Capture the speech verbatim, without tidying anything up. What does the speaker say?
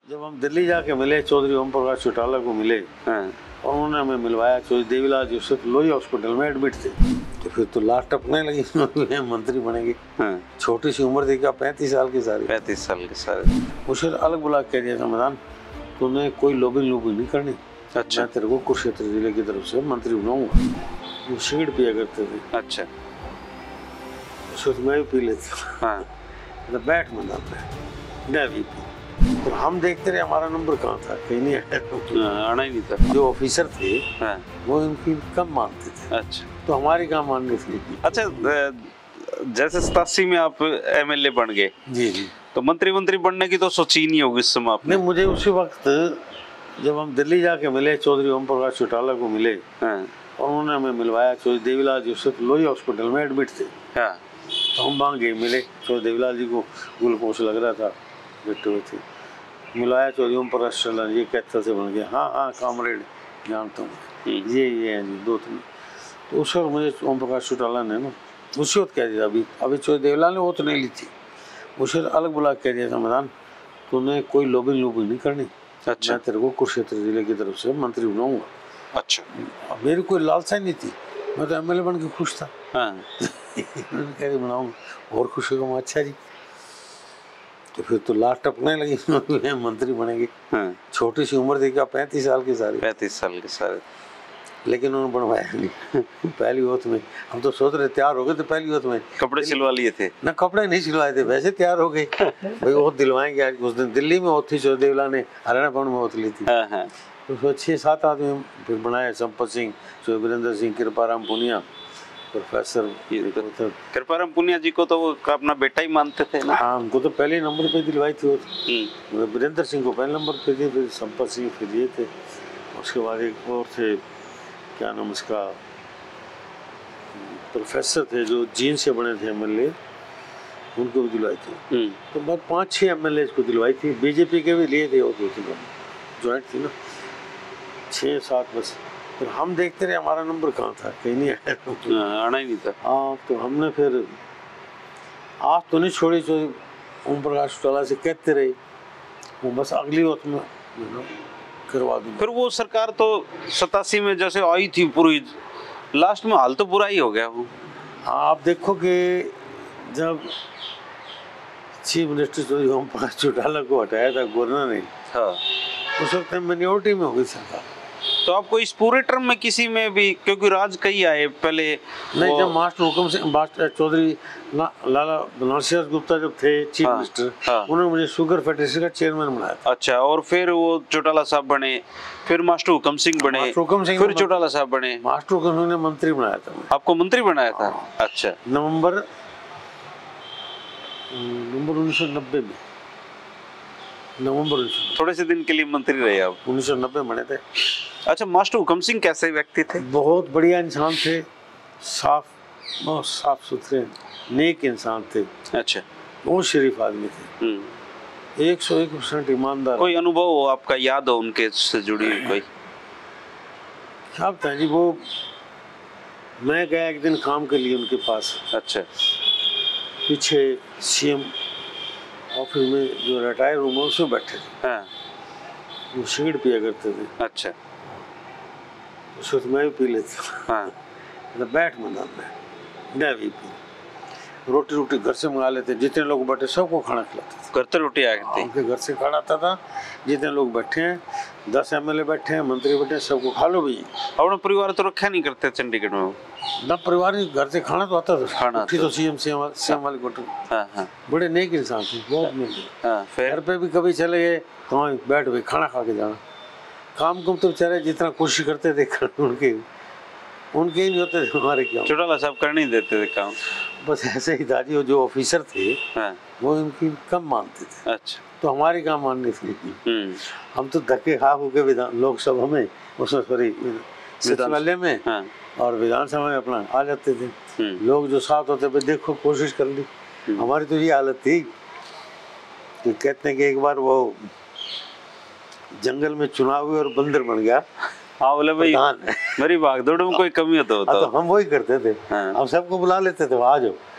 जब हम दिल्ली जाके मिले चौधरी ओम प्रकाश चौटाला को मिले हाँ। और उन्होंने हमें मिलवाया चौधरी देवीलाल जी उस लोही हॉस्पिटल में एडमिट थे। तो फिर तो लास्ट टपने लगी मंत्री बनेंगे। हाँ। छोटी सी उम्र थी क्या, पैंतीस साल की सारी पैंतीस साल के सारे। मुझे अलग बुला कह दिया था मैदान तूने कोई लोबिंग लोबिंग नहीं करनी। अच्छा। मैं तेरे को कुरुक्षेत्र जिले की तरफ से मंत्री बनाऊंगा। वो सिगरेट पिया करते थे। अच्छा। उसको मैं भी पी लेता। हाँ। तो बैठ मैदान पे मैं भी पी। तो हम देखते रहे हमारा नंबर कहाँ था, कहीं नहीं आया। आना ही नहीं था। जो ऑफिसर थे हाँ। वो इनकी कम मानते थे। अच्छा। तो हमारी कहाँ माननी थी। अच्छा, जैसे सतासी में आप एमएलए बन गए जी जी, तो मंत्री मंत्री बनने की तो सोची ही नहीं होगी इस समय आपने। नहीं मुझे उसी वक्त जब हम दिल्ली जाके मिले चौधरी ओम प्रकाश चौटाला को मिले हाँ। और उन्होंने हमें मिलवाया चौधरी देवीलाल जी उस लोही हॉस्पिटल में एडमिट थे। हाँ। तो हम वहाँ गए मिले चौधरी देवीलाल जी को ग्लूकोज लग रहा था, बैठे हुए थे। मिलाया चौधरी ओम प्रकाश चौटाला ये कैथल से बन गया। हाँ हाँ कामरेड जानता हूँ, ये ये हैं जी दो तीन। तो उस वक्त मुझे ओम प्रकाश चौटाला ने ना उसी वक्त कह दिया, अभी अभी चौधरी देवीलाल ने वो तो नहीं ली थी, उसे अलग बुला कह दिया था मैदान तूने कोई लोबिंग लोबिंग नहीं करनी। अच्छा। मैं तेरे को कुरुक्षेत्र जिले की तरफ से मंत्री बनाऊंगा। अच्छा। मेरी कोई लालसा नहीं थी, मैं तो एमएलए बन के खुश था। हाँ। कह रही बनाऊंगा और खुश होगा। अच्छा जी। तो फिर तो लास्ट टपने लगी मंत्री बनेंगे। हाँ। छोटी सी उम्र थी क्या, पैंतीस साल की सारी। पैंतीस साल के सारे। लेकिन उन्होंने बनवाया नहीं। पहली ओथ में हम तो सोच रहे तैयार हो गए थे, पहली ओथ में कपड़े सिलवा लिए थे ना, कपड़े नहीं सिलवाए थे, वैसे तैयार हो गए भाई ओथ दिलवाएंगे आज। उस दिन दिल्ली में ओथ थी, चौधरी देवीलाल ने हरियाणा भवन में ओथ ली थी। हाँ हाँ। तो छः सात आदमी फिर बनाए, संपत सिंह, वीरेंद्र सिंह, कृपाराम पुनिया, प्रोफेसर कृपाराम पुनिया जी को तो वो अपना बेटा ही मानते थे ना। हाँ, उनको तो पहले नंबर पे दिलवाई थी वो। वीरेंद्र सिंह को पहले नंबर पे थी, फिर संपत सिंह, फिर ये थे। उसके बाद एक और थे, क्या नाम उसका, प्रोफेसर थे जो जीन से बने थे एमएलए, उनको भी दिलवाई थी। तो बाद पाँच छः एमएलए को दिलवाई थी। बीजेपी के भी लिए थे वो दो तीन, ज्वाइंट थी ना, छः सात बस। फिर हम देखते रहे हमारा नंबर कहाँ था, कहीं नहीं आया। आना ही नहीं था। हाँ। तो हमने फिर आज तो नहीं छोड़ी, जो ओम प्रकाश चौटाला से कहते रहे वो बस अगली वक्त में करवा दूंगा। फिर वो सरकार तो सतासी में जैसे आई थी पूरी, लास्ट में हाल तो बुरा ही हो गया वो। आप देखो कि जब चीफ मिनिस्टर चौधरी ओम प्रकाश चौटाला को हटाया था गवर्नर ने, हाँ, उस वक्त माइनॉरिटी में हो गई सरकार। तो आपको इस पूरे टर्म में किसी में भी, क्योंकि राज कई आए पहले नहीं, जब मास्टर हुक्म सिंह चौधरी लाला नरसिंह गुप्ता जब थे चीफ हाँ, मिनिस्टर, हाँ, उन्होंने मुझे शुगर फेडरेशन का चेयरमैन बनाया था। अच्छा। और फिर वो चौटाला साहब बने, फिर मास्टर हुक्म सिंह बने, फिर चौटाला साहब बने। मास्टर हुक्म सिंह ने मंत्री बनाया था। आपको मंत्री बनाया था? अच्छा। नवंबर नवंबर उन्नीस सौ नब्बे में, नवंबर थोड़े से दिन के लिए मंत्री रहे आप। उन्नीस सौ नब्बे बने थे। अच्छा, मास्टर हुक्म सिंह कैसे व्यक्ति थे? बहुत बढ़िया इंसान थे, साफ बहुत साफ सुथरे नेक इंसान थे। अच्छा। बहुत शरीफ आदमी थे, एक सौ एक परसेंट ईमानदार। कोई अनुभव हो आपका, याद हो उनके से जुड़ी हुई कोई? क्या बताएं जी, वो मैं गया एक दिन काम के लिए उनके पास। अच्छा। पीछे सीएम ऑफिस में जो रिटायर रूम है उसमें बैठे थे। हाँ। वो सिगरेट पिया करते थे। अच्छा। उसको तो मैं भी पी लेता। हाँ। तो बैठ मैदान में मैं भी पी, रोटी रोटी घर से मंगा लेते, जितने लोग बैठे सबको खाना खिलाते थे। घर से रोटी आ गई थी, उनके घर से खाना आता था। जितने लोग बैठे हैं, दस एमएलए बैठे हैं, मंत्री बैठे हैं, सबको खा लो भी। अपना परिवार तो रखा नहीं करते चंडीगढ़ में ना, परिवार घर से खाना तो आता था, खाना तो सीएम सीएम सीएम वाली कोठरी। हाँ हाँ। बड़े नेक इंसान थे, बहुत नेक। हाँ। घर पे भी कभी चले गए तो बैठ भाई खाना खा के जाना। काम कुम तो बेचारे जितना कोशिश करते थे उनके उनके ही नहीं होते थे, हमारे क्या। चौटाला साहब करने नहीं देते थे काम, बस ऐसे ही था जी। जो ऑफिसर थे हाँ, वो इनकी कम मानते थे। अच्छा। तो हमारी काम माननी थी। हम तो धक्के खा हो के विधान लोकसभा में, उसमें सॉरी सचिवालय में हाँ, और विधानसभा में अपना आ जाते थे। लोग जो साथ होते थे, देखो कोशिश कर ली। हमारी तो ये हालत थी कि कहते हैं कि एक बार वो जंगल में चुनाव हुए और बंदर बन गया। हाँ, बोले भाई मेरी भागदौड़ में कोई कमी हो तो, तो हम वही करते थे। हाँ। हम सबको बुला लेते थे, आ जाओ।